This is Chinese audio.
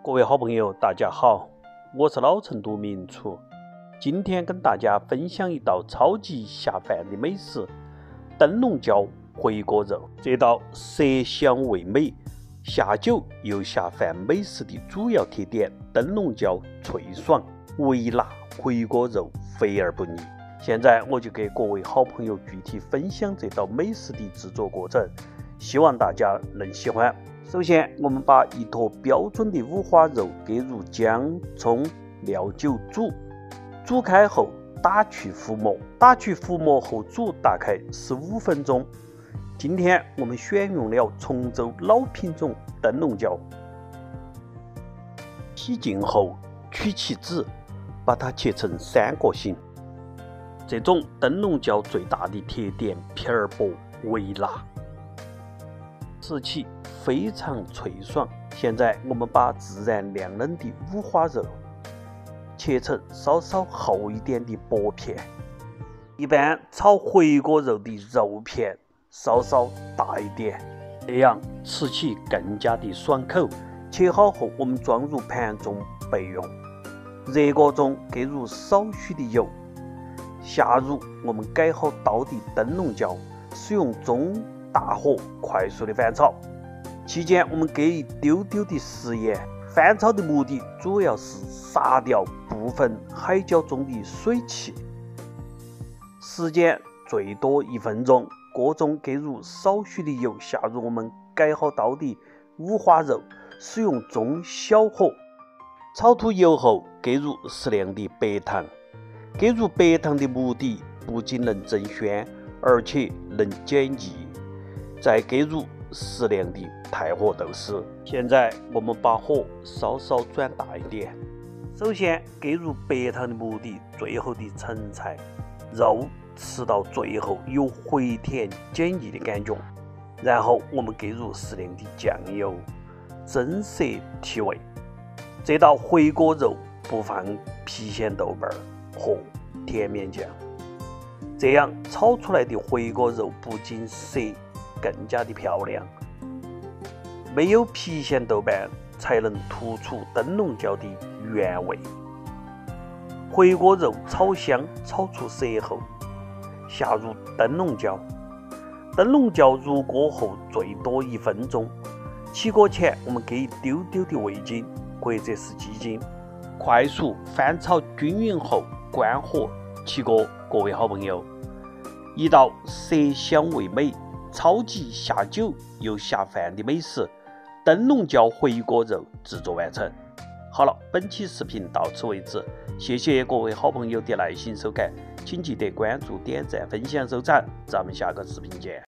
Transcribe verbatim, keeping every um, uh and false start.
各位好朋友，大家好，我是老成都名厨。今天跟大家分享一道超级下饭的美食——灯笼椒回锅肉。这道色香味美、下酒又下饭美食的主要特点，灯笼椒脆爽、微辣，回锅肉肥而不腻。现在我就给各位好朋友具体分享这道美食的制作过程，希望大家能喜欢。首先，我们把一坨标准的五花肉搁入姜、葱、料酒煮，煮开后打去浮沫，打去浮沫后煮大概十五分钟。今天我们选用了崇州老品种灯笼椒，洗净后取其籽，把它切成三角形。这种灯笼椒最大的特点，皮儿薄、微辣，吃起非常脆爽。现在我们把自然晾冷的五花肉切成稍稍厚一点的薄片，一般炒回锅肉的肉片稍稍大一点，这样吃起更加的爽口。切好后，我们装入盘中备用。热锅中搁入少许的油，下入我们改好刀的灯笼椒，使用中大火快速的翻炒。期间我们搁一丢丢的食盐，翻炒的目的主要是杀掉部分海椒中的水汽，时间最多一分钟。锅中搁入少许的油，下入我们改好刀的五花肉，使用中小火炒出油后，搁入适量的白糖。搁入白糖的目的不仅能增鲜，而且能减腻。再搁入适量的太和豆豉。现在我们把火稍稍转大一点，首先搁入白糖的目的，最后的成菜，肉吃到最后有回甜减腻的感觉。然后我们搁入适量的酱油，增色提味。这道回锅肉不放郫县豆瓣和甜面酱，这样炒出来的回锅肉不仅色更加的漂亮。没有郫县豆瓣才能突出灯笼椒的原味。回锅肉炒香，炒出色后，下入灯笼椒。灯笼椒入锅后最多一分钟。起锅前我们搁一丢丢的味精或者是鸡精，快速翻炒均匀后关火起锅。各位好朋友，一道色香味美、超级下酒又下饭的美食——灯笼椒回锅肉制作完成。好了，本期视频到此为止，谢谢各位好朋友的耐心收看，请记得关注、点赞、分享、收藏，咱们下个视频见。